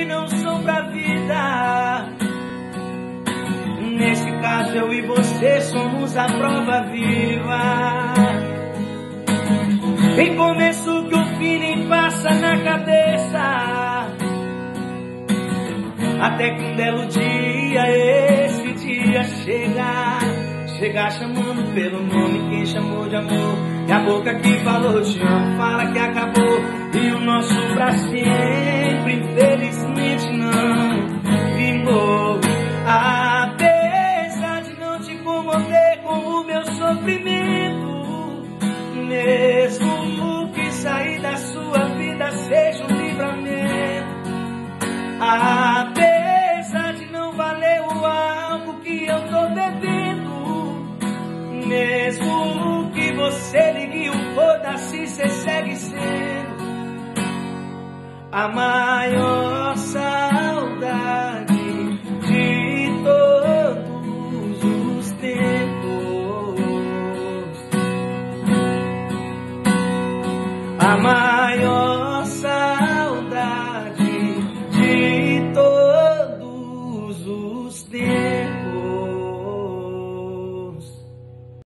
que não são pra vida. Nesse caso eu e você somos a prova viva. Tem começo que o fim nem passa na cabeça, até que um belo dia, esse dia chega chamando pelo nome quem chamou de amor. E a boca que falou te amo fala que acabou, e o nosso pra sempre infelizmente não vingou. Apesar de não te comover com o meu sofrimento, mesmo que sair da sua vida seja um livramento, apesar de não valer o álcool que eu tô bebendo, mesmo que você ligue o foda-se, cê segue sendo a maior saudade de todos os tempos, a maior